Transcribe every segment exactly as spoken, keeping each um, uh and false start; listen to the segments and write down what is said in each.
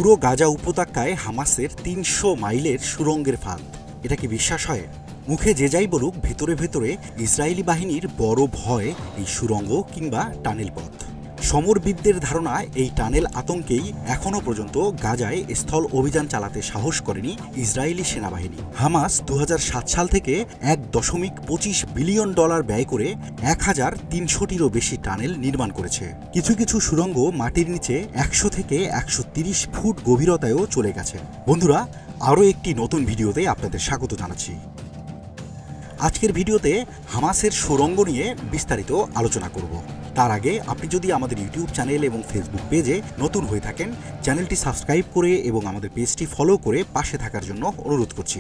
পুরো গাজা উপত্যকায় হামাসের তিনশো মাইলের সুড়ঙ্গের ফাঁদ। এটা কি বিশ্বাস হয়? মুখে যে যাই বলুক, ভেতরে ভেতরে ইসরায়েলি বাহিনীর বড় ভয় এই সুড়ঙ্গ কিংবা টানেল পথ। সমরবিদদের ধারণা, এই টানেল আতঙ্কেই এখনও পর্যন্ত গাজায় স্থল অভিযান চালাতে সাহস করেনি ইসরায়েলি সেনাবাহিনী। হামাস দু হাজার সাত সাল থেকে এক দশমিক পঁচিশ বিলিয়ন ডলার ব্যয় করে এক হাজার তিনশোটিরও বেশি টানেল নির্মাণ করেছে। কিছু কিছু সুড়ঙ্গ মাটির নিচে একশো থেকে একশো তিরিশ ফুট গভীরতায়ও চলে গেছে। বন্ধুরা, আরও একটি নতুন ভিডিওতে আপনাদের স্বাগত জানাচ্ছি। আজকের ভিডিওতে হামাসের সুড়ঙ্গ নিয়ে বিস্তারিত আলোচনা করব। তার আগে আপনি যদি আমাদের ইউটিউব চ্যানেল এবং ফেসবুক পেজে নতুন হয়ে থাকেন, চ্যানেলটি সাবস্ক্রাইব করে এবং আমাদের পেজটি ফলো করে পাশে থাকার জন্য অনুরোধ করছি।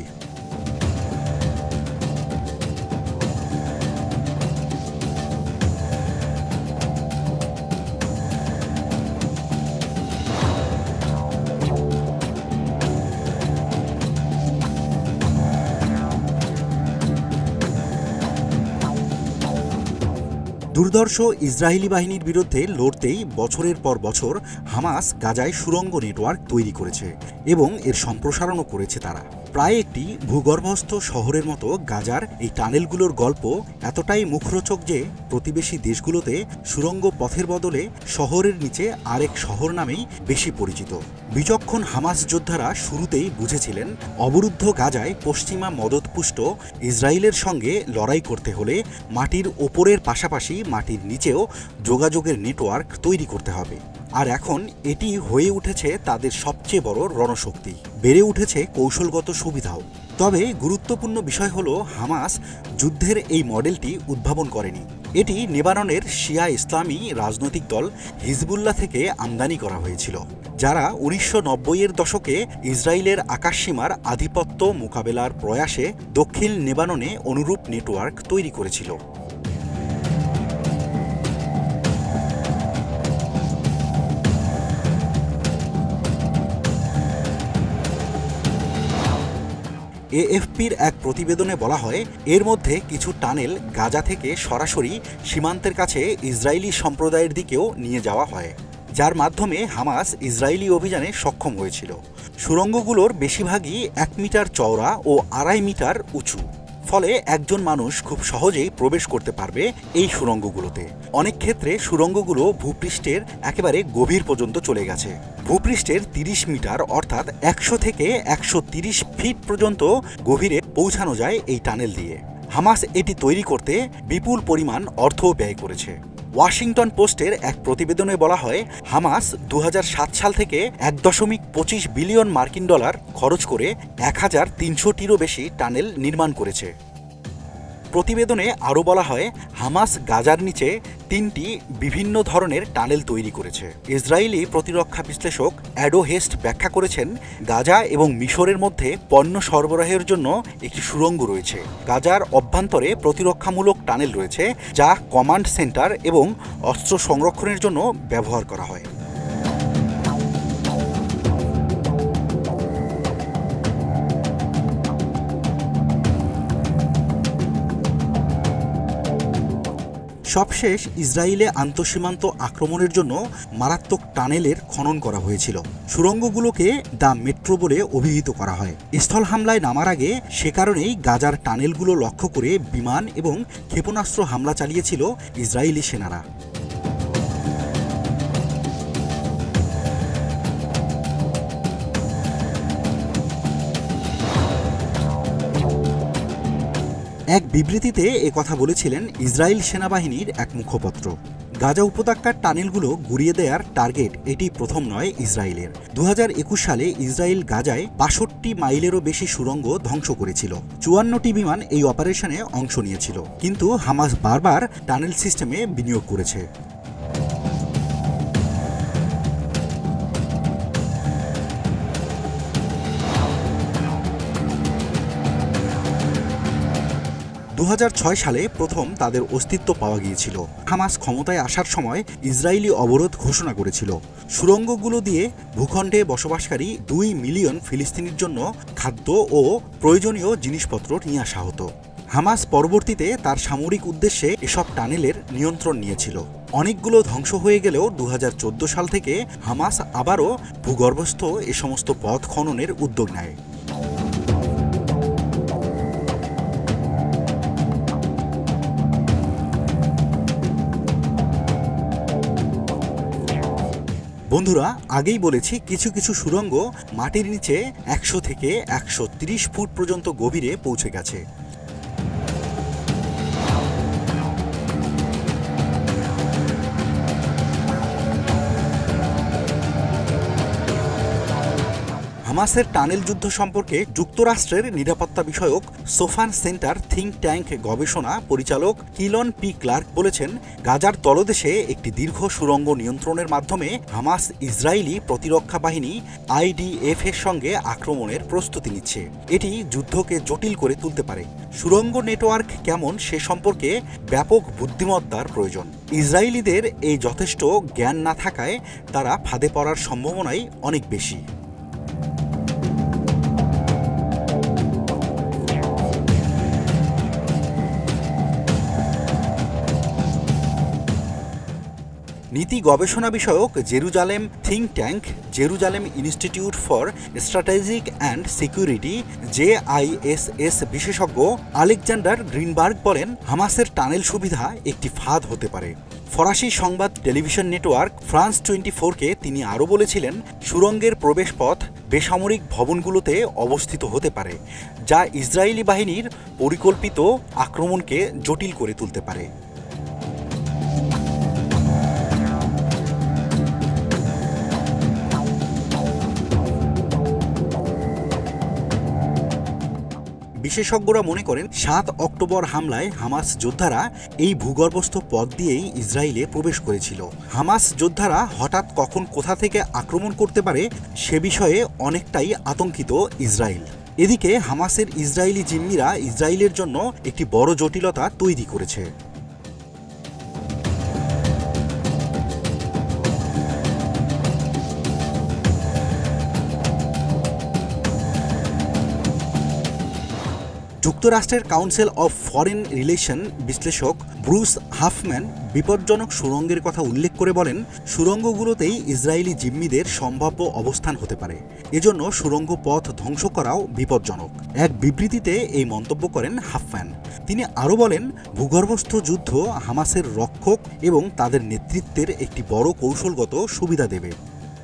দুর্ধর্ষ ইসরায়েলি বাহিনীর বিরুদ্ধে লড়তেই বছরের পর বছর হামাস গাজায় সুড়ঙ্গ নেটওয়ার্ক তৈরি করেছে এবং এর সম্প্রসারণও করেছে তারা। প্রায় একটি ভূগর্ভস্থ শহরের মতো গাজার এই টানেলগুলোর গল্প এতটাই মুখরোচক যে প্রতিবেশী দেশগুলোতে সুড়ঙ্গ পথের বদলে শহরের নিচে আরেক শহর নামেই বেশি পরিচিত। বিচক্ষণ হামাস যোদ্ধারা শুরুতেই বুঝেছিলেন, অবরুদ্ধ গাজায় পশ্চিমা মদতপুষ্ট ইসরায়েলের সঙ্গে লড়াই করতে হলে মাটির ওপরের পাশাপাশি মাটির নিচেও যোগাযোগের নেটওয়ার্ক তৈরি করতে হবে। আর এখন এটি হয়ে উঠেছে তাদের সবচেয়ে বড় রণশক্তি। বেড়ে উঠেছে কৌশলগত সুবিধাও। তবে গুরুত্বপূর্ণ বিষয় হলো, হামাস যুদ্ধের এই মডেলটি উদ্ভাবন করেনি। এটি লেবাননের শিয়া ইসলামী রাজনৈতিক দল হিজবুল্লাহ থেকে আমদানি করা হয়েছিল, যারা উনিশশো নব্বই এর দশকে ইসরায়েলের আকাশসীমার আধিপত্য মোকাবেলার প্রয়াসে দক্ষিণ লেবাননে অনুরূপ নেটওয়ার্ক তৈরি করেছিল। এএফপির এক প্রতিবেদনে বলা হয়, এর মধ্যে কিছু টানেল গাজা থেকে সরাসরি সীমান্তের কাছে ইসরায়েলি সম্প্রদায়ের দিকেও নিয়ে যাওয়া হয়, যার মাধ্যমে হামাস ইসরায়েলি অভিযানে সক্ষম হয়েছিল। সুড়ঙ্গগুলোর বেশিরভাগই এক মিটার চওড়া ও আড়াই মিটার উঁচু, ফলে একজন মানুষ খুব সহজেই প্রবেশ করতে পারবে এই সুড়ঙ্গগুলোতে। অনেক ক্ষেত্রে সুড়ঙ্গগুলো ভূপৃষ্ঠের একেবারে গভীর পর্যন্ত চলে গেছে। ভূপৃষ্ঠের তিরিশ মিটার অর্থাৎ একশো থেকে একশো তিরিশ ফিট পর্যন্ত গভীরে পৌঁছানো যায় এই টানেল দিয়ে। হামাস এটি তৈরি করতে বিপুল পরিমাণ অর্থ ব্যয় করেছে। ওয়াশিংটন পোস্টের এক প্রতিবেদনে বলা হয়, হামাস দু হাজার সাত সাল থেকে এক দশমিক পঁচিশ বিলিয়ন মার্কিন ডলার খরচ করে এক হাজার তিনশোটিরও বেশি টানেল নির্মাণ করেছে। প্রতিবেদনে আরও বলা হয়, হামাস গাজার নিচে তিনটি বিভিন্ন ধরনের টানেল তৈরি করেছে। ইসরায়েলি প্রতিরক্ষা বিশ্লেষক অ্যাডো হেস্ট ব্যাখ্যা করেছেন, গাজা এবং মিশরের মধ্যে পণ্য সরবরাহের জন্য একটি সুড়ঙ্গ রয়েছে। গাজার অভ্যন্তরে প্রতিরক্ষামূলক টানেল রয়েছে, যা কমান্ড সেন্টার এবং অস্ত্র সংরক্ষণের জন্য ব্যবহার করা হয়। সবশেষ ইসরায়েলে আন্তঃসীমান্ত আক্রমণের জন্য মারাত্মক টানেলের খনন করা হয়েছিল। সুড়ঙ্গগুলোকে দ্য মেট্রো বলে অভিহিত করা হয়। স্থল হামলায় নামার আগে সে কারণেই গাজার টানেলগুলো লক্ষ্য করে বিমান এবং ক্ষেপণাস্ত্র হামলা চালিয়েছিল ইসরায়েলি সেনারা। এক বিবৃতিতে এ কথা বলেছিলেন ইসরায়েল সেনাবাহিনীর এক মুখপাত্র। গাজা উপত্যকার টানেলগুলো গুড়িয়ে দেওয়ার টার্গেট এটি প্রথম নয় ইসরায়েলের। দু হাজার একুশ সালে ইসরায়েল গাজায় বাষট্টি মাইলেরও বেশি সুড়ঙ্গ ধ্বংস করেছিল। চুয়ান্নটি বিমান এই অপারেশনে অংশ নিয়েছিল, কিন্তু হামাস বারবার টানেল সিস্টেমে বিনিয়োগ করেছে। দু হাজার ছয় সালে প্রথম তাদের অস্তিত্ব পাওয়া গিয়েছিল। হামাস ক্ষমতায় আসার সময় ইসরায়েলি অবরোধ ঘোষণা করেছিল। সুড়ঙ্গগুলো দিয়ে ভূখণ্ডে বসবাসকারী দুই মিলিয়ন ফিলিস্তিনির জন্য খাদ্য ও প্রয়োজনীয় জিনিসপত্র নিয়ে আসা হতো। হামাস পরবর্তীতে তার সামরিক উদ্দেশ্যে এসব টানেলের নিয়ন্ত্রণ নিয়েছিল। অনেকগুলো ধ্বংস হয়ে গেলেও দু হাজার চোদ্দ সাল থেকে হামাস আবারও ভূগর্ভস্থ এ সমস্ত পথ খননের উদ্যোগ নেয়। বন্ধুরা, আগেই বলেছি কিছু কিছু সুড়ঙ্গ মাটির নিচে একশো থেকে একশো তিরিশ ফুট পর্যন্ত গভীরে পৌঁছে গেছে। হামাসের টানেল যুদ্ধ সম্পর্কে যুক্তরাষ্ট্রের নিরাপত্তা বিষয়ক সোফান সেন্টার থিঙ্ক ট্যাঙ্ক গবেষণা পরিচালক কিলন পি ক্লার্ক বলেছেন, গাজার তলদেশে একটি দীর্ঘ সুড়ঙ্গ নিয়ন্ত্রণের মাধ্যমে হামাস ইসরায়েলি প্রতিরক্ষা বাহিনী আইডিএফ এর সঙ্গে আক্রমণের প্রস্তুতি নিচ্ছে। এটি যুদ্ধকে জটিল করে তুলতে পারে। সুড়ঙ্গ নেটওয়ার্ক কেমন সে সম্পর্কে ব্যাপক বুদ্ধিমত্তার প্রয়োজন। ইসরায়েলিদের এই যথেষ্ট জ্ঞান না থাকায় তারা ফাঁদে পড়ার সম্ভাবনাই অনেক বেশি। নীতি গবেষণা বিষয়ক Jerusalem think tank Jerusalem institute for strategic and security JISS বিশেষজ্ঞ আলেকজান্ডার গ্রিনবার্গ বলেন, হামাসের টানেল সুবিধা একটি ফাঁদ হতে পারে। ফরাসি সংবাদ টেলিভিশন নেটওয়ার্ক ফ্রান্স টোয়েন্টি ফোরকে তিনি আরও বলেছিলেন, সুড়ঙ্গের প্রবেশপথ বেসামরিক ভবনগুলোতে অবস্থিত হতে পারে, যা ইসরায়েলি বাহিনীর পরিকল্পিত আক্রমণকে জটিল করে তুলতে পারে। বিশেষজ্ঞরা মনে করেন, সাত অক্টোবর হামলায় হামাস যোদ্ধারা এই ভূগর্ভস্থ পথ দিয়েই ইসরায়েলে প্রবেশ করেছিল। হামাস যোদ্ধারা হঠাৎ কখন কোথা থেকে আক্রমণ করতে পারে সে বিষয়ে অনেকটাই আতঙ্কিত ইসরায়েল। এদিকে হামাসের ইসরায়েলি জিম্মিরা ইসরায়েলের জন্য একটি বড় জটিলতা তৈরি করেছে। যুক্তরাষ্ট্রের কাউন্সিল অফ ফরেন রিলেশন বিশ্লেষক ব্রুস হাফম্যান বিপজ্জনক সুড়ঙ্গের কথা উল্লেখ করে বলেন, সুড়ঙ্গগুলোতেই ইসরায়েলি জিম্মিদের সম্ভাব্য অবস্থান হতে পারে। এজন্য সুড়ঙ্গ পথ ধ্বংস করাও বিপজ্জনক। এক বিবৃতিতে এই মন্তব্য করেন হাফম্যান। তিনি আরও বলেন, ভূগর্ভস্থ যুদ্ধ হামাসের রক্ষক এবং তাদের নেতৃত্বের একটি বড় কৌশলগত সুবিধা দেবে।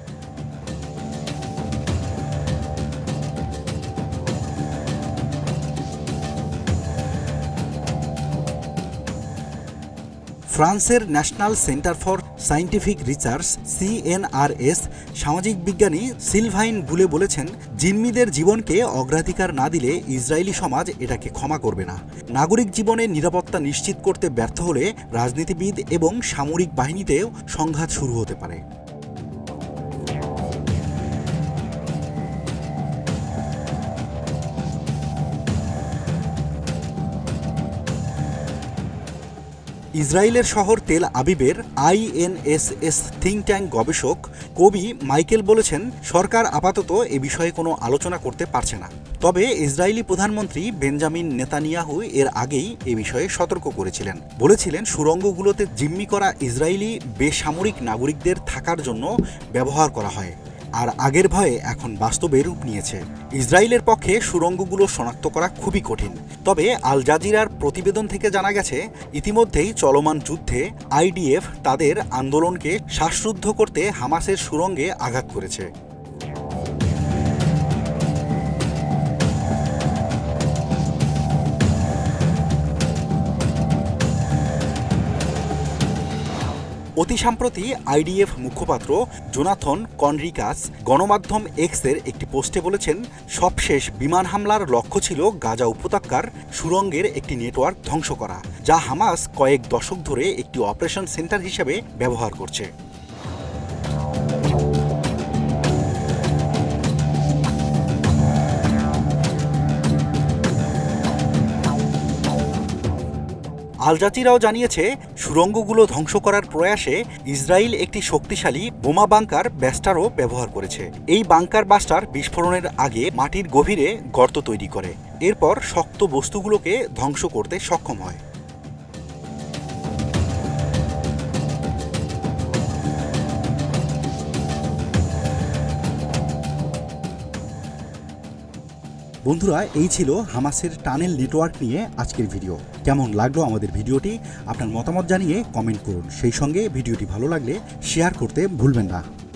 ফ্রান্সের national centre for scientific research CNRS সামাজিক বিজ্ঞানী সিলভাইন বুলে বলেছেন, জিম্মিদের জীবনকে অগ্রাধিকার না দিলে ইসরায়েলি সমাজ এটাকে ক্ষমা করবে না। নাগরিক জীবনের নিরাপত্তা নিশ্চিত করতে ব্যর্থ হলে রাজনীতিবিদ এবং সামরিক বাহিনীতেও সংঘাত শুরু হতে পারে। ইসরায়েলের শহর তেল আবিবের আইএনএসএস থিঙ্ক ট্যাঙ্ক গবেষক কবি মাইকেল বলেছেন, সরকার আপাতত এ বিষয়ে কোনো আলোচনা করতে পারছে না। তবে ইসরায়েলি প্রধানমন্ত্রী বেঞ্জামিন নেতানিয়াহু এর আগেই এ বিষয়ে সতর্ক করেছিলেন। বলেছিলেন, সুড়ঙ্গগুলোতে জিম্মি করা ইসরায়েলি বেসামরিক নাগরিকদের থাকার জন্য ব্যবহার করা হয়। আর আগের ভয়ে এখন বাস্তবে রূপ নিয়েছে। ইসরায়েলের পক্ষে সুড়ঙ্গগুলো শনাক্ত করা খুবই কঠিন। তবে আল জাজিরার প্রতিবেদন থেকে জানা গেছে, ইতিমধ্যেই চলমান যুদ্ধে আইডিএফ তাদের আন্দোলনকে শ্বাসরুদ্ধ করতে হামাসের সুড়ঙ্গে আঘাত করেছে। অতি সম্প্রতি আইডিএফ মুখপাত্র জোনাথন কনরিকাস গণমাধ্যম এক্সের একটি পোস্টে বলেছেন, সবশেষ বিমান হামলার লক্ষ্য ছিল গাজা উপত্যকার সুড়ঙ্গের একটি নেটওয়ার্ক ধ্বংস করা, যা হামাস কয়েক দশক ধরে একটি অপারেশন সেন্টার হিসেবে ব্যবহার করছে। আল জাজিরাও জানিয়েছে, সুড়ঙ্গগুলো ধ্বংস করার প্রয়াসে ইসরায়েল একটি শক্তিশালী বোমা বাংকার ব্যাস্টারও ব্যবহার করেছে। এই বাংকার বাস্টার বিস্ফোরণের আগে মাটির গভীরে গর্ত তৈরি করে, এরপর শক্ত বস্তুগুলোকে ধ্বংস করতে সক্ষম হয়। বন্ধুরা, এই ছিল হামাসের টানেল নেটওয়ার্ক নিয়ে আজকের ভিডিও। কেমন লাগলো আমাদের ভিডিওটি আপনার মতামত জানিয়ে কমেন্ট করুন। সেই সঙ্গে ভিডিওটি ভালো লাগলে শেয়ার করতে ভুলবেন না।